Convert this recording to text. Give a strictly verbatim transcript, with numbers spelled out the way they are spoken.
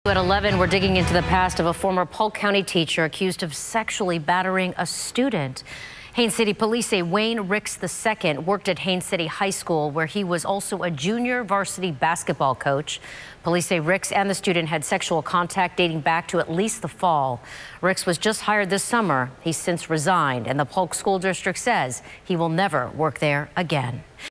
At eleven, we're digging into the past of a former Polk County teacher accused of sexually battering a student. Haines City police say Wayne Ricks the second worked at Haines City High School, where he was also a junior varsity basketball coach. Police say Ricks and the student had sexual contact dating back to at least the fall. Ricks was just hired this summer. He's since resigned, and the Polk School District says he will never work there again.